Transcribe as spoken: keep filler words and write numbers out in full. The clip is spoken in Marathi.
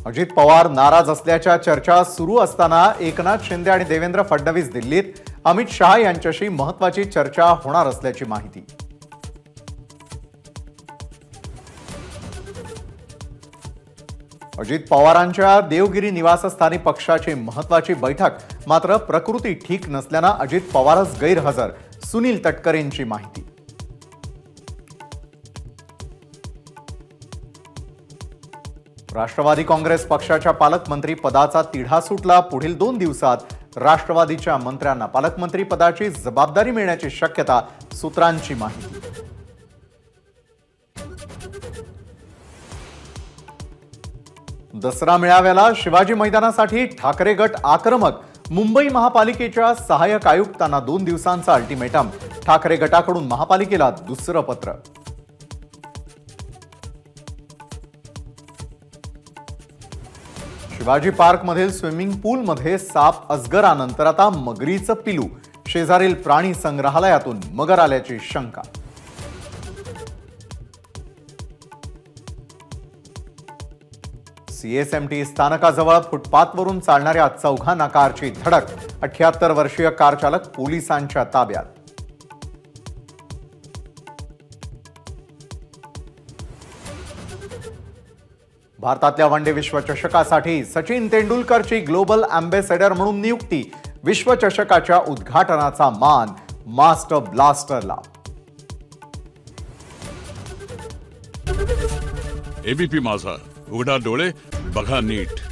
अजित पवार नाराज असल्याच्या चर्चा सुरू असताना एकनाथ शिंदे आणि देवेंद्र फडणवीस दिल्लीत, अमित शहा यांच्याशी महत्त्वाची चर्चा होणार असल्याची माहिती। अजित पवारांच्या देवगिरी निवासस्थानी पक्षाची महत्त्वाची बैठक, मात्र प्रकृती ठीक नसल्याने अजित पवारच गैरहजर, सुनील तटकरेंची माहिती। राष्ट्रवादी काँग्रेस पक्षाच्या पालकमंत्री पदाचा तिढा सुटला। पुढील दोन दिवसात राष्ट्रवादीच्या मंत्र्यांना पालकमंत्री पदाची जबाबदारी मिळण्याची शक्यता, सूत्रांची माहिती। दसरा मेळाव्याला शिवाजी मैदानासाठी ठाकरे गट आक्रमक, मुंबई महापालिकेच्या सहाय्यक आयुक्तांना दोन दिवसांचा अल्टिमेटम, ठाकरे गटाकडून महापालिकेला दुसरं पत्र। शिवाजी पार्क मधील स्विमिंग पूल मध्ये साप अजगरानंतर आता मगरीचं पिलू, शेजारील प्राणी संग्रहालयातून मगर आल्याची शंका। सीएसएमटी स्थानकाजवळ फुटपाथवरून चालणाऱ्या चौघांना कारची धडक, अठ्ठ्याहत्तर वर्षीय कार चालक पोलिसांच्या ताब्यात। भारतातल्या वनडे विश्वचषकासाठी सचिन तेंडुलकरची ग्लोबल अँबॅसेडर म्हणून नियुक्ती, विश्वचषकाच्या उद्घाटनाचा मान मास्टर ब्लास्टरला। एबीपी माझा, उघडा डोळे बघा नीट।